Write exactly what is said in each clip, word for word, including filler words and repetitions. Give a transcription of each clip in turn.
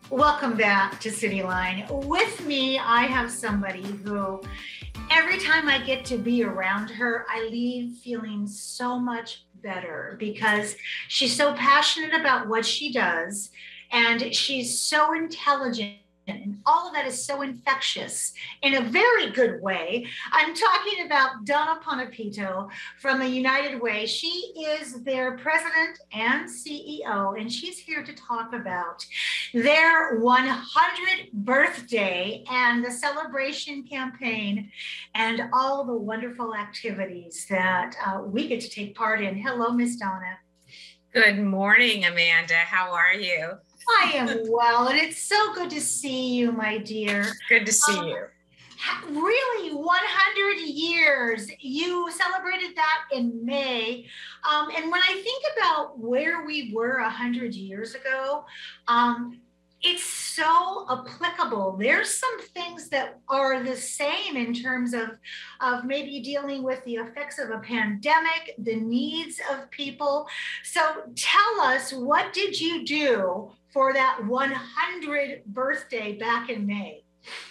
Welcome back to City Line. With me, I have somebody who, every time I get to be around her, I leave feeling so much better because she's so passionate about what she does and she's so intelligent. And all of that is so infectious in a very good way. I'm talking about Donna Ponapito from the United Way. She is their president and C E O, and she's here to talk about their one hundredth birthday and the celebration campaign and all the wonderful activities that uh, we get to take part in. Hello, Miss Donna. Good morning, Amanda. How are you? I am well, and it's so good to see you, my dear. Good to see um, you. Really, one hundred years. You celebrated that in May. Um, and when I think about where we were one hundred years ago, um, it's so applicable. There's some things that are the same in terms of, of maybe dealing with the effects of a pandemic, the needs of people. So tell us, what did you do for that one hundredth birthday back in May?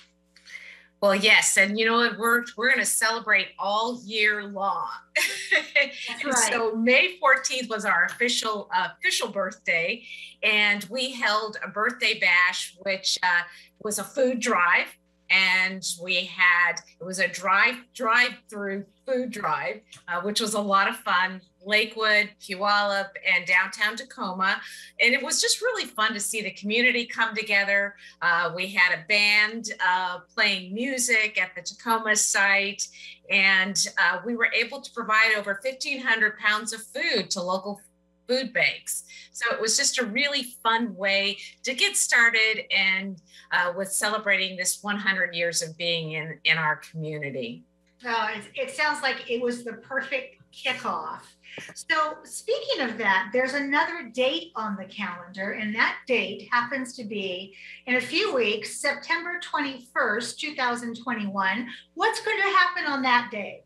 Well, yes, and you know what, we're we're going to celebrate all year long. That's right. So May fourteenth was our official uh, official birthday, and we held a birthday bash, which uh, was a food drive, and we had it was a drive drive through food drive, uh, which was a lot of fun. Lakewood, Puyallup, and downtown Tacoma. And it was just really fun to see the community come together. Uh, we had a band uh, playing music at the Tacoma site, and uh, we were able to provide over fifteen hundred pounds of food to local food banks. So it was just a really fun way to get started and uh, with celebrating this one hundred years of being in, in our community. Uh, it, it sounds like it was the perfect kickoff. So speaking of that, there's another date on the calendar, and that date happens to be in a few weeks, September twenty-first, two thousand twenty-one. What's going to happen on that day?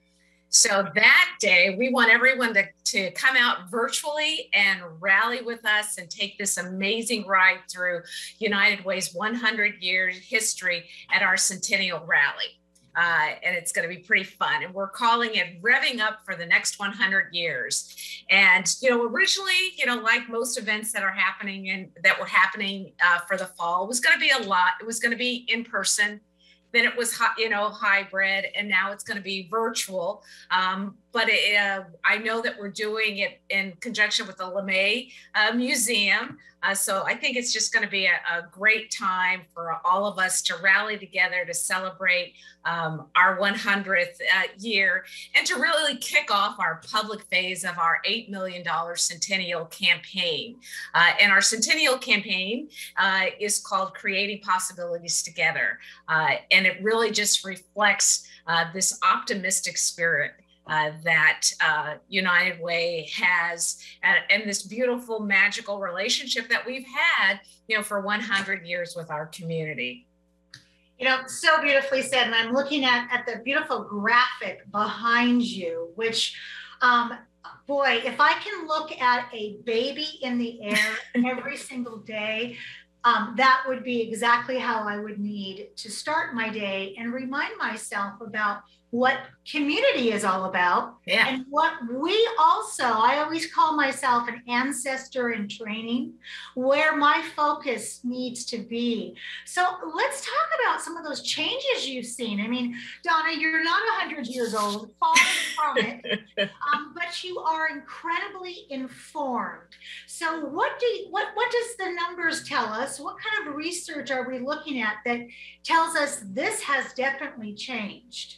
So that day, we want everyone to, to come out virtually and rally with us and take this amazing ride through United Way's one hundred year history at our Centennial Rally. Uh, and it's going to be pretty fun. And we're calling it Revving Up for the Next one hundred years. And, you know, originally, you know, like most events that are happening and that were happening uh, for the fall, it was going to be a lot. It was going to be in person. Then it was, you know, hybrid, and now it's going to be virtual. Um, but it, uh, I know that we're doing it in conjunction with the LeMay uh, Museum. Uh, so I think it's just going to be a, a great time for all of us to rally together to celebrate um, our one hundredth uh, year and to really kick off our public phase of our eight million dollars Centennial campaign. Uh, and our Centennial campaign uh, is called Creating Possibilities Together. Uh, and it really just reflects uh, this optimistic spirit Uh, that uh, United Way has, and, and this beautiful, magical relationship that we've had, you know, for one hundred years with our community. You know, so beautifully said. And I'm looking at, at the beautiful graphic behind you, which, um, boy, if I can look at a baby in the air every single day, um, that would be exactly how I would need to start my day and remind myself about what community is all about. Yeah. And what we also, I always call myself an ancestor in training, where my focus needs to be. So let's talk about some of those changes you've seen. I mean, Donna, you're not one hundred years old, far from it, um, but you are incredibly informed. So what do you, what, what does the numbers tell us? What kind of research are we looking at that tells us this has definitely changed?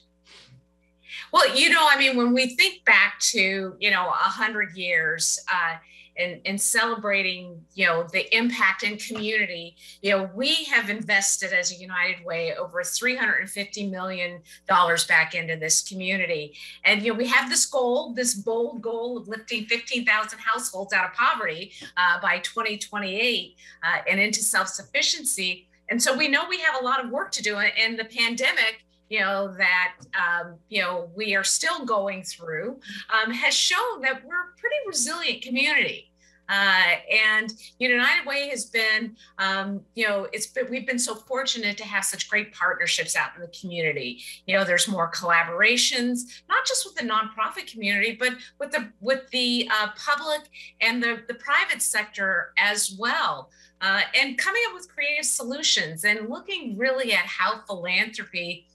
Well, you know, I mean, when we think back to, you know, a hundred years uh, and, and celebrating, you know, the impact in community, you know, we have invested as a United Way over three hundred fifty million dollars back into this community. And, you know, we have this goal, this bold goal of lifting fifteen thousand households out of poverty uh, by twenty twenty-eight uh, and into self-sufficiency. And so we know we have a lot of work to do, and the pandemic, you know, that, um, you know, we are still going through, um, has shown that we're a pretty resilient community. Uh, and United Way has been, um, you know, it's been, we've been so fortunate to have such great partnerships out in the community. You know, there's more collaborations, not just with the nonprofit community, but with the with the uh, public and the, the private sector as well. Uh, and coming up with creative solutions and looking really at how philanthropy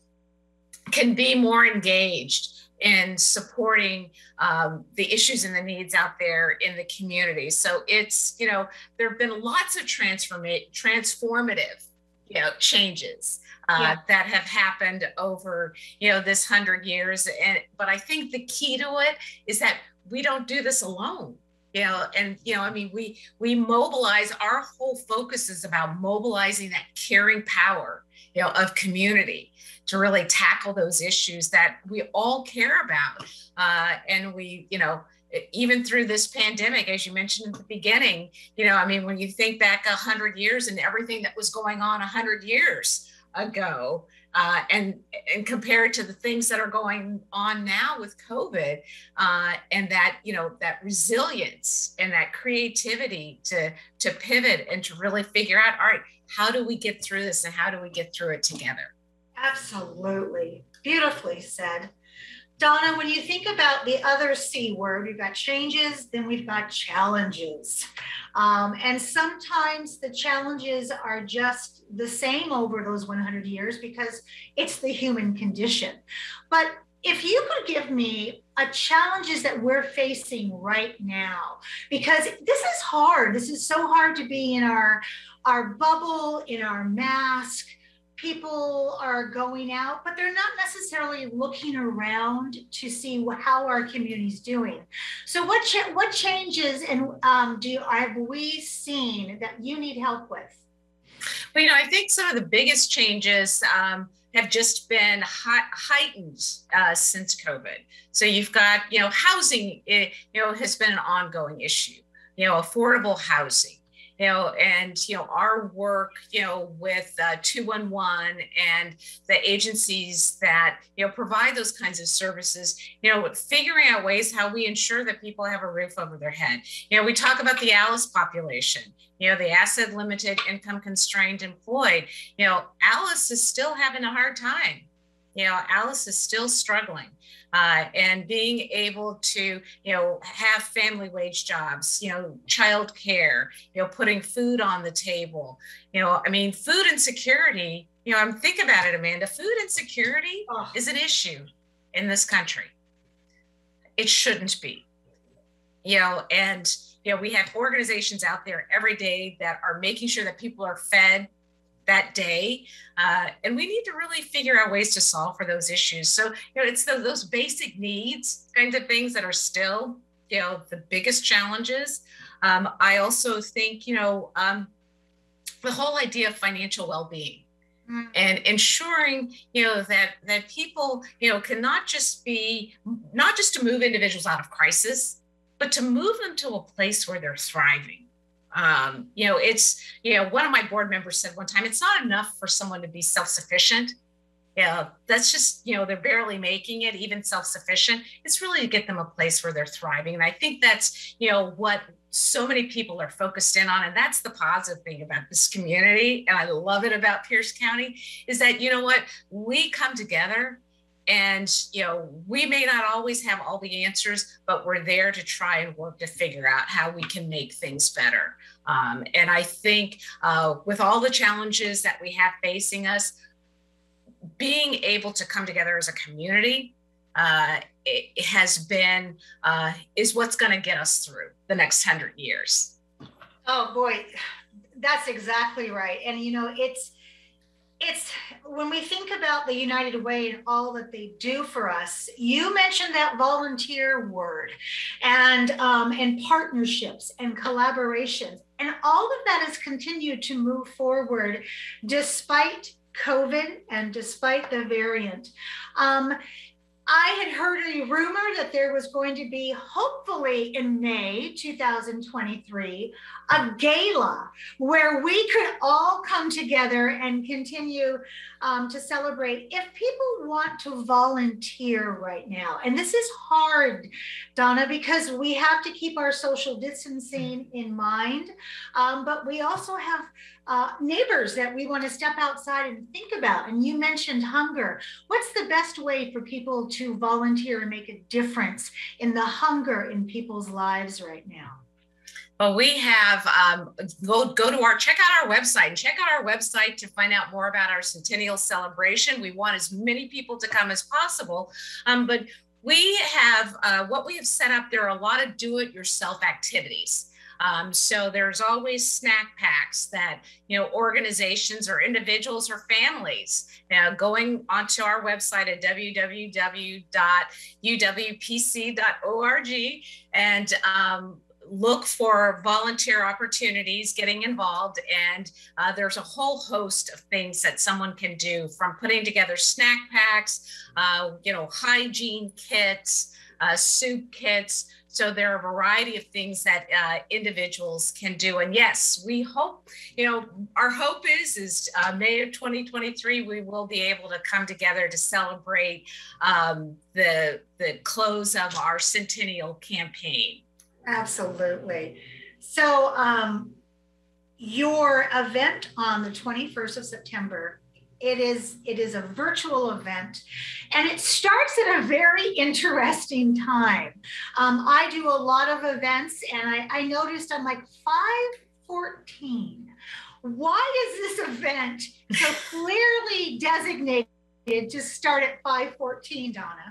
can be more engaged in supporting um, the issues and the needs out there in the community. So it's, you know, there have been lots of transforma- transformative, you know, changes uh, yeah. that have happened over, you know, this hundred years. And, but I think the key to it is that we don't do this alone. You know, and, you know, I mean, we, we mobilize, our whole focus is about mobilizing that caring power, you know, of community to really tackle those issues that we all care about. Uh, and we, you know, even through this pandemic, as you mentioned at the beginning, you know, I mean, when you think back a hundred years and everything that was going on a hundred years ago, uh, and, and compare it to the things that are going on now with COVID, uh, and that, you know, that resilience and that creativity to, to pivot and to really figure out, all right, how do we get through this and how do we get through it together? Absolutely. Beautifully said. Donna, when you think about the other C word, we've got changes, then we've got challenges. Um, and sometimes the challenges are just the same over those one hundred years because it's the human condition. But if you could give me a challenges that we're facing right now, because this is hard. This is so hard to be in our, our bubble, in our mask. People are going out, but they're not necessarily looking around to see how our community is doing. So what cha- what changes and um, do have we seen that you need help with? Well, you know, I think some of the biggest changes um, have just been hi- heightened uh, since COVID. So you've got, you know, housing, it, you know, has been an ongoing issue, you know, affordable housing. You know, and, you know, our work, you know, with uh, two one one and the agencies that, you know, provide those kinds of services, you know, figuring out ways how we ensure that people have a roof over their head. You know, we talk about the ALICE population, you know, the asset limited, income constrained, employed. You know, ALICE is still having a hard time. You know, ALICE is still struggling. Uh, and being able to, you know, have family wage jobs, you know, childcare, you know, putting food on the table, you know, I mean, food insecurity, you know, I'm thinking about it, Amanda, food insecurity oh. is an issue in this country. It shouldn't be, you know, and, you know, we have organizations out there every day that are making sure that people are fed that day. Uh, and we need to really figure out ways to solve for those issues. So, you know, it's the, those basic needs kinds of things that are still, you know, the biggest challenges. Um, I also think, you know, um, the whole idea of financial well-being mm-hmm. and ensuring, you know, that, that people, you know, can not just be, not just to move individuals out of crisis, but to move them to a place where they're thriving. Um, you know, it's, you know, one of my board members said one time, it's not enough for someone to be self-sufficient. Yeah, that's just, you know, they're barely making it, even self-sufficient. It's really to get them a place where they're thriving. And I think that's, you know, what so many people are focused in on. And that's the positive thing about this community. And I love it about Pierce County is that, you know what, we come together. And, you know, we may not always have all the answers, but we're there to try and work to figure out how we can make things better. Um, and I think uh, with all the challenges that we have facing us, being able to come together as a community uh, it has been, uh, is what's going to get us through the next hundred years. Oh, boy, that's exactly right. And, you know, it's, It's when we think about the United Way and all that they do for us, you mentioned that volunteer word and, um, and partnerships and collaborations. And all of that has continued to move forward despite COVID and despite the variant. Um, I had heard a rumor that there was going to be, hopefully in May two thousand twenty-three, a gala where we could all come together and continue um, to celebrate. If people want to volunteer right now, and this is hard, Donna, because we have to keep our social distancing in mind, um, but we also have uh, neighbors that we want to step outside and think about. And you mentioned hunger. What's the best way for people to volunteer and make a difference in the hunger in people's lives right now? Well, we have, um, go, go to our, check out our website and check out our website to find out more about our centennial celebration. We want as many people to come as possible, um, but we have, uh, what we have set up, there are a lot of do-it-yourself activities. Um, so there's always snack packs that, you know, organizations or individuals or families, now going onto our website at w w w dot u w p c dot org and, um, look for volunteer opportunities, getting involved. And uh, there's a whole host of things that someone can do, from putting together snack packs, uh, you know, hygiene kits, uh, soup kits. So there are a variety of things that uh, individuals can do. And yes, we hope, you know, our hope is, is uh, May of twenty twenty-three, we will be able to come together to celebrate um, the, the close of our centennial campaign. Absolutely. So um, your event on the twenty-first of September, it is, it is a virtual event, and it starts at a very interesting time. Um, I do a lot of events, and I, I noticed I'm like five fourteen. Why is this event so clearly designated to start at five fourteen, Donna?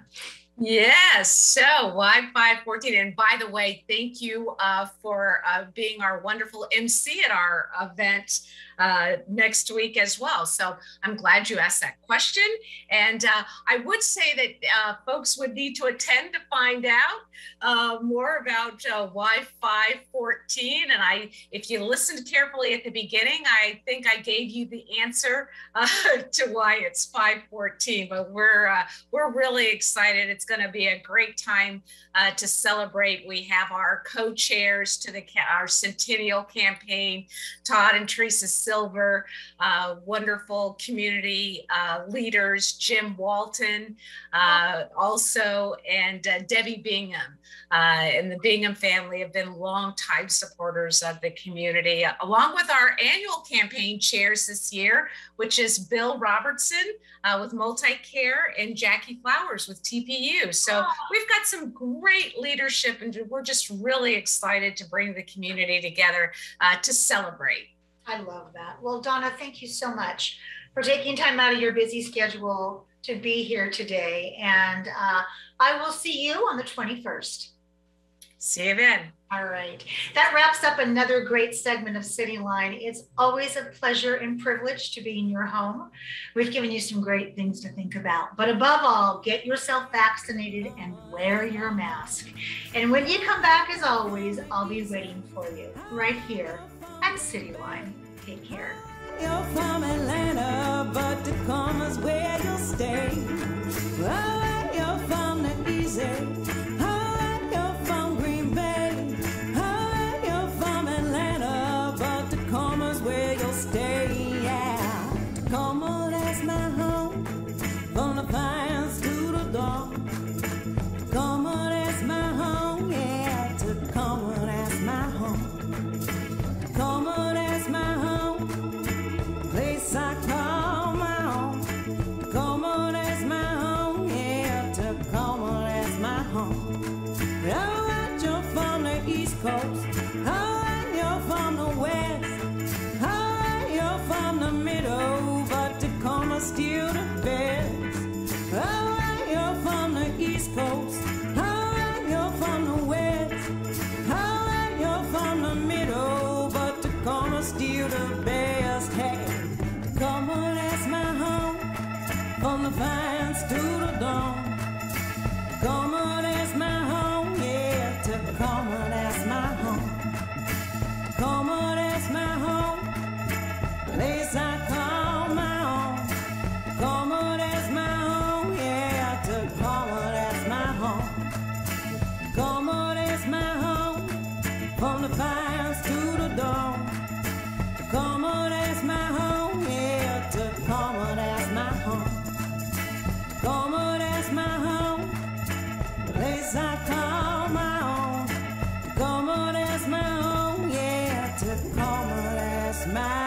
Yes, so why five fourteen? And by the way, thank you uh, for uh, being our wonderful M C at our event uh, next week as well. So I'm glad you asked that question. And uh, I would say that uh, folks would need to attend to find out uh, more about uh, why five fourteen. And I, if you listened carefully at the beginning, I think I gave you the answer uh, to why it's five fourteen. But we're uh, we're really excited. It's going to be a great time uh, to celebrate. We have our co-chairs to the our centennial campaign, Todd and Teresa Silver, uh, wonderful community uh, leaders, Jim Walton, uh, also, and uh, Debbie Bingham. Uh, and the Bingham family have been longtime supporters of the community, uh, along with our annual campaign chairs this year, which is Bill Robertson uh, with MultiCare and Jackie Flowers with T P U. So we've got some great leadership, and we're just really excited to bring the community together uh, to celebrate. I love that. Well, Donna, thank you so much for taking time out of your busy schedule to be here today. And uh, I will see you on the twenty-first. See you then. All right. That wraps up another great segment of City Line. It's always a pleasure and privilege to be in your home. We've given you some great things to think about. But above all, get yourself vaccinated and wear your mask. And when you come back, as always, I'll be waiting for you right here at City Line. Take care. You're from Atlanta, but Tacoma's where you'll stay. Well, you're from the easy. Stay, yeah. Tacoma, that's my home. From the pines to the dawn. Tacoma, that's my home, yeah. Tacoma, that's my home. Tacoma, that's my home. Place I call my own. Tacoma, that's my home, yeah. Tacoma, that's my home. All right, you're from the East Coast. All right, you're from the West. From the middle, but Tacoma's still the best. All right, you're from the East Coast. All right, you're from the West. All right, you're from the middle, but Tacoma's still the best. Hey, Tacoma, that's my home. From the pines to the dawn. Tacoma, that's my home. Yeah, Tacoma, that's my home. Tacoma, that's my home. Place I call my own. Tacoma, that's my home, yeah, Tacoma. from the fires to the dawn. Tacoma, that's my home, yeah, Tacoma, that's my home. Tacoma, that's my home, the place I call my own. Tacoma, that's my home, yeah, Tacoma, that's my